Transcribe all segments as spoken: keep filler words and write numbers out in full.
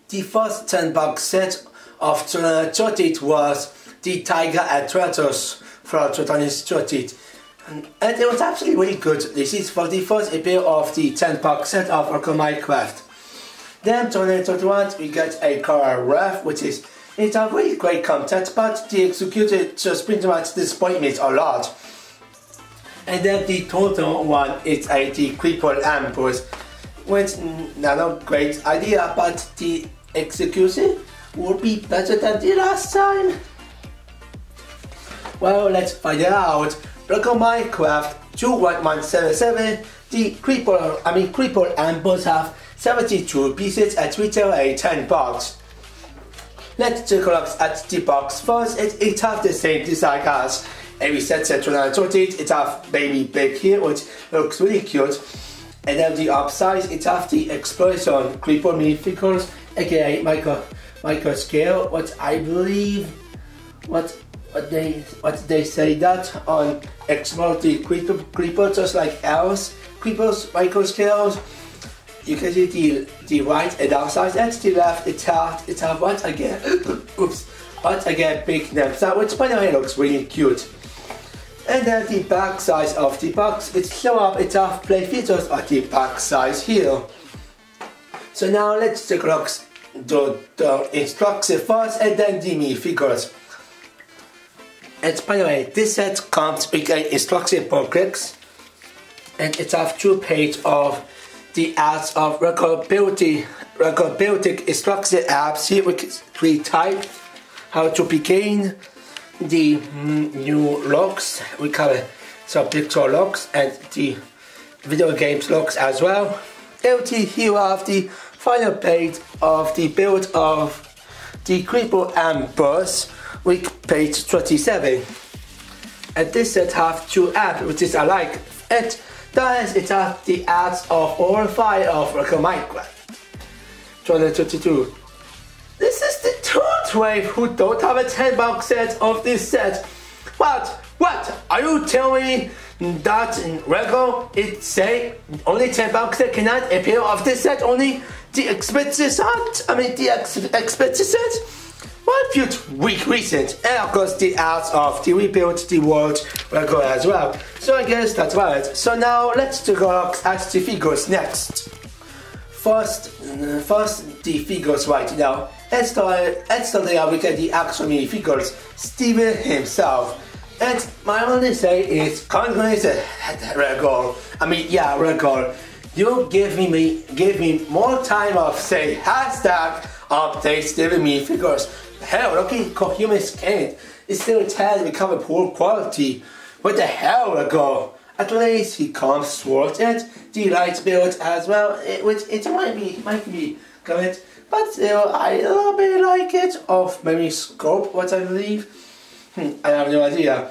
the first ten box set of thirty was the Tiger and Tratos for twenty thirty. And, and it was actually really good. This is for the first appeal of the ten box set of Oracle Minecraft. Then twenty twenty-one we get a Car Ref, which is it's a really great content, but the executed just pretty much disappointed me a lot. And then the total one is a the Creeper Ambush, which not a great idea, but the execution would be better than the last time. Well, let's find it out. Oracle Minecraft two one one seven seven, the Creeper, I mean Creeper Ambush have seventy-two pieces at retail a ten box. Let's take a look at the box first. It, it has the same design as every set set twenty twenty. It has baby big here, which looks really cute. And then the upside, it has the Explosion Creeper minifigures, aka micro micro scale. What I believe, what what they what they say that on Explode the Creeper Creeper just like else Creepers micro scales. You can see the the right and outside and the left. It has it has once again oops once again big names, which by the way looks really cute. And then the back size of the box, it show up it has play features on the back size here. So now let's take a look at the, the instruction first and then the minifigures. And by the way, this set comes with an instruction booklets, and it has two pages of the ads of recordability, recordability instruction apps. Here we can we type how to begin the mm, new logs. We call it some picture logs and the video games logs as well. And here we have the final page of the build of the Creeper Ambush with page twenty-seven. And this set have two apps which is alike. And thus it has the ads of all five of Oracle Minecraft twenty twenty-two. This is the third wave who don't have a ten box set of this set. What? What? Are you telling me that in Oracle it say only ten box set cannot appear of this set, only the expensive set? I mean the ex expensive set? One few week recent, and of course the ads of the rebuild the world will go as well. So I guess that's right. So now let's take a look at the figures next. First, uh, first the figures right now. Let's start. Let's start there. We get the actual minifigures. Steven himself. And my only say is congratulations, Oracle. I mean, yeah, Oracle. You give me, me give me more time of say hashtag update Steven minifigures. Hell, looking human skin, it still tells become a poor quality. What the hell, Oracle? At least he comes towards it. The light build as well, it, which it might be, might be correct, but still, I a little bit like it. Of maybe scope, what I believe. Hmm, I have no idea.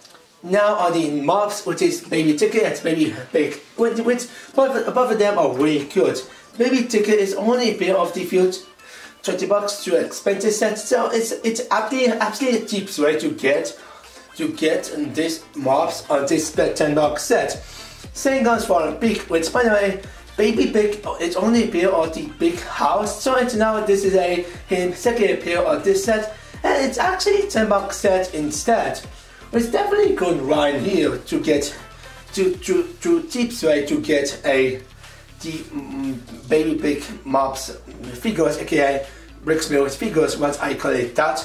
Now on the mobs, which is maybe ticket, maybe big, which, which both, both of them are really good. Maybe ticket is only a bit of the field. twenty bucks to expensive set, so it's it's actually absolutely a cheap way to get to get this mobs on this ten box set. Same goes for a big, which by the way, baby big, it's only appear on the big house. So it's now this is a him second appear on this set, and it's actually ten box set instead. It's definitely a good run here to get to to to cheap way to get a the mm, baby big mobs figures, aka bricks build figures, what I call it that.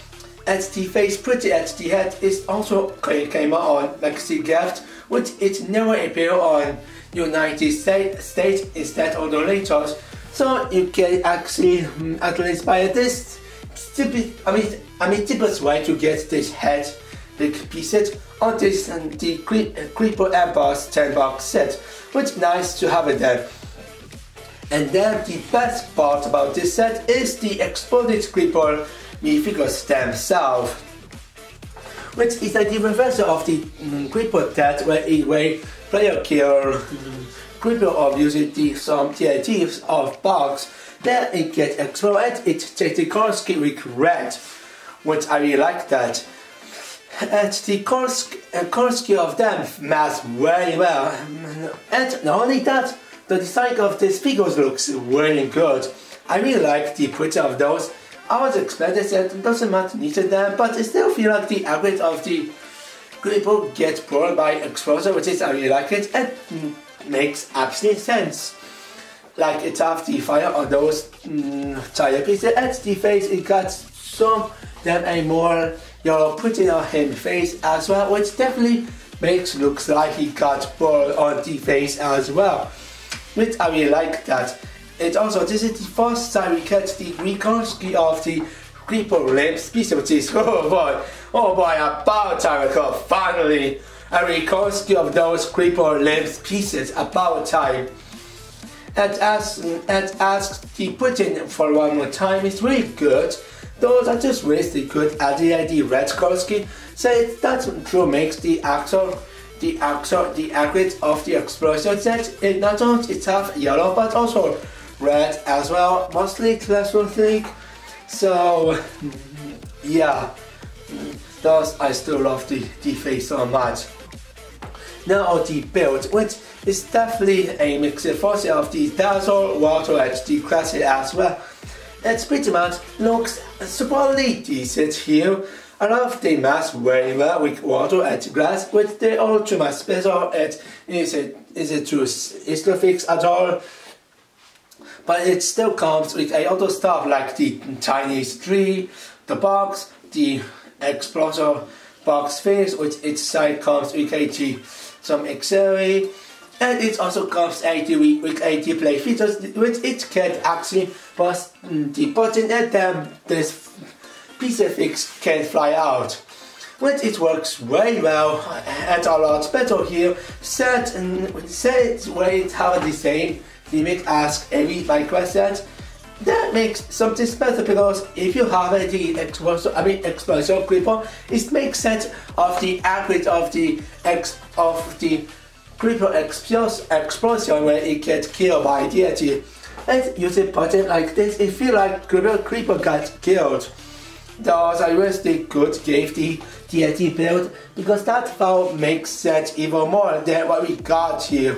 And the face pretty at the head is also came on Maxi Gift, which it never appear on United States instead of the later. So you can actually mm, at least buy this. I mean, I mean, cheapest way to get this head big pieces on this and the Creeper Ambush ten box set, which nice to have it there. And then the best part about this set is the exploded Creeper minifigures themselves, which is like the reversal of the mm, Creeper set, where a way player kill mm, Creeper of using the some T N Ts of box. Then it gets exploded. It takes the color scheme with red, which I really like that. And the color, uh, color scheme of them match very well. And not only that, the design of these figures looks really good. I really like the picture of those. I was expecting that it doesn't matter neither them, but I still feel like the average of the Creeper gets burned by explosion, which is I really like it. It makes absolute sense. Like it have the fire on those mm, tire pieces at the face. It got some then a more yellow putting on him face as well, which definitely makes looks like he got burned on the face as well. Which I really like that. It also, this is the first time we get the reconstruction of the Creeper limb species, which is, oh boy, oh boy, about time ago, finally, a reconstruction of those Creeper limb pieces, about time. And as, and as the putting for one more time is really good. Those are just really good at the, the red color scheme, so it, that true makes the actual the actual the aggregate of the explosion set. It not only it's have yellow but also red as well, mostly classroom thing. So yeah, thus I still love the, the face so much. Now the build, which is definitely a mixed force of the Dazzle, Water Edge, the classic as well. It pretty much looks superly decent here. I love the mask very well with water and glass, with the ultra special. It is it is it to is to fix at all, but it still comes with a other stuff like the Chinese tree, the box, the explosion box face, which its side comes with a some accessory. And it also comes with eighty play features, which it can actually press the button and then this piece of fix can fly out. Which it works very well and a lot better here. Set and set where it have the same gimmick as every Minecraft set. That makes something special because if you have a the explosion, I mean explosion creeper, it makes sense of the aggregate of the ex of the Creeper explosion where it gets killed by deity. And using button like this, it feels like Creeper, Creeper got killed. Thus, I wish they could give the deity build because that file makes sense even more than what we got here.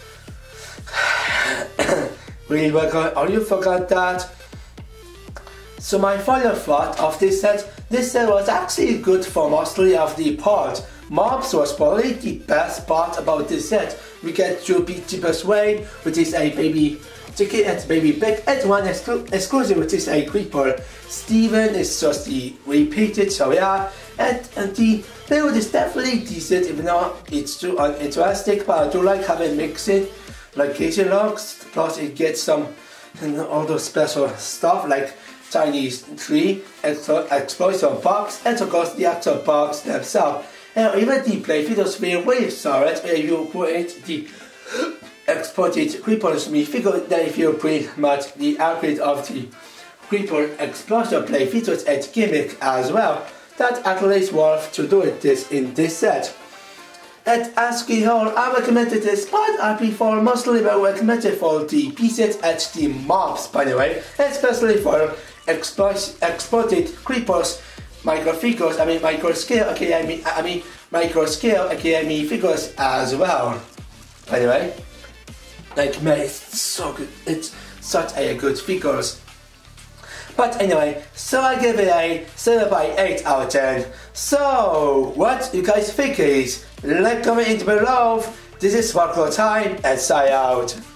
Really, are you forgot that? So my final thought of this set, this set was actually good for mostly of the part. Mobs was probably the best part about this set. We get to beat Cheapest Way, which is a baby chicken and baby pig, and one exclu exclusive, which is a creeper. Steven is just the repeated, so yeah. And, and the build is definitely decent, even though it's too uninteresting, but I do like having mixing location logs, plus it gets some other special stuff like Chinese tree, explosion box, and of course the actual box themselves. And even the play features feel very solid where you create the exported creepers. We figure that if you pretty much the aggregate of the creeper explosion play features and gimmick as well, that actually is worth to do it this in this set. At ASCII Hall, I recommended this, but I prefer mostly well recommended for the pieces at the mobs, by the way, especially for exported creepers. Micro figures, I mean micro scale, okay, I mean, I mean micro scale, okay, I mean figures as well. By the way, like man, it's so good. It's such a good figures. But anyway, so I give it a seven by eight out of ten. So, what you guys think is? Let comment below. This is Sparkle Time and sign out.